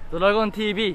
ドラゴン TV。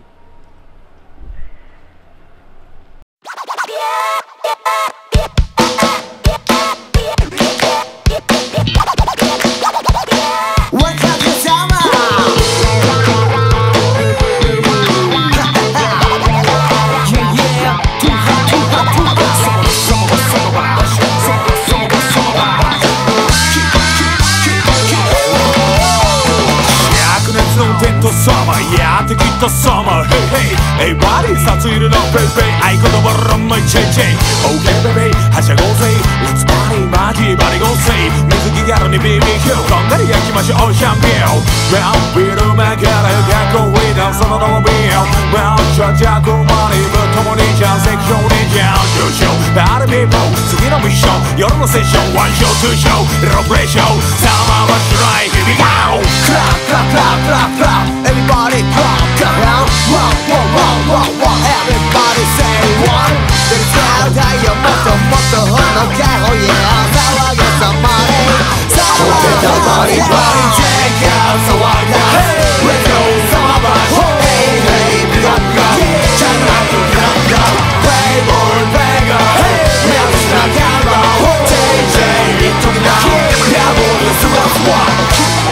やってきたサマー Hey hey エイバディ札入れのペイペイ合言葉ランマイチェイチェイ OK baby はしゃごうぜ Let's party マジバリゴーセイ水着ギャルに BBQ こんがり焼きましょうシャンピオン Well ビール曲がる学校ウィーダーその名もビール Well ちゃちゃこマニーぶっともにじゃんセクションにじゃん優勝パーティーピーポー次のミッション夜のセッションワンショーツーショーロープレイショーサマーはしない Here we go Clap clap clap clap clap Everybody clap clap Wow wow wow wow wow Everybody say one 出るぜ太陽もっともっとほのかほや騒げさまで騒げたバリバリ Check out 騒いだ Let's go summer bash Hey hey big up big up Check out the big up Playboy beggar Now it's not camera JJ 一時だ野望のスワスワ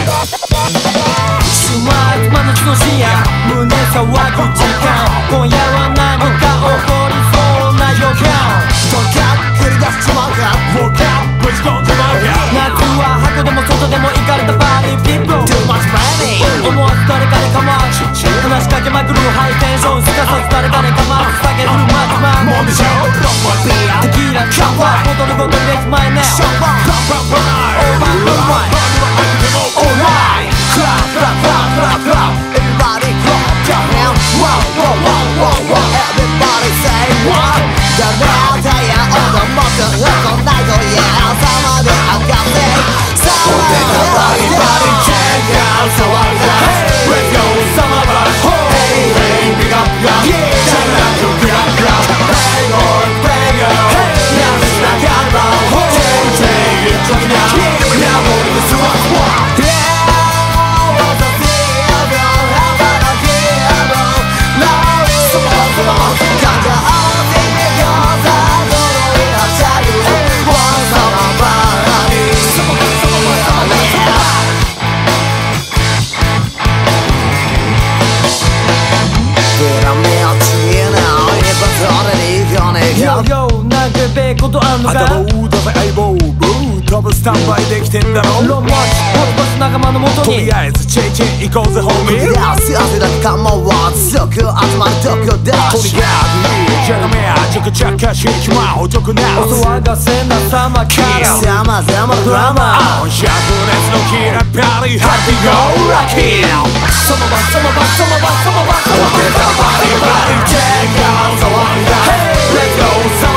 真夏の深夜胸騒ぐ時間今夜は何か起こりそうな予感ドカッ繰り出しちまうかウォーカッぶち込んじまうか夏は箱でも外でも行かれたパーティーピープル Too much money 思わず誰かに構う話しかけまくるハイテンションすかさず誰かに構う酒振るマジマンもんでしょロンマビアテキーラシャンパンボトルごとにレッツマイネーシャンパンパンパンパンオーバーロンマイオーライクラックラックラックラック Everybody clap your hands Wow wow wow wow wow Everybody say what 誰だや温度もっとこんないとや朝まで上がってさあEverybody check out 騒いだ Let's go summer rush Hey hey big up big up Check out your big up big up Playboy beggar Now it's not camera JJ 一時だ Now it's what's what Yo yo なんかべえことあんのか頭うだぜ相棒多分スタンバイできてんだろロンマッチポツポツ仲間のもとにとりあえずチェイチェイ行こうぜホーミー幸せだけ構わず即集まるとこだしとにかくじゃがめやちょくちゃかしちまうお得なお騒がせなサマーからさまざまドラマ灼熱のキラパリハッピーゴーラッキーその場その場その場その場その場その場その場 Check out 騒いだ Let's go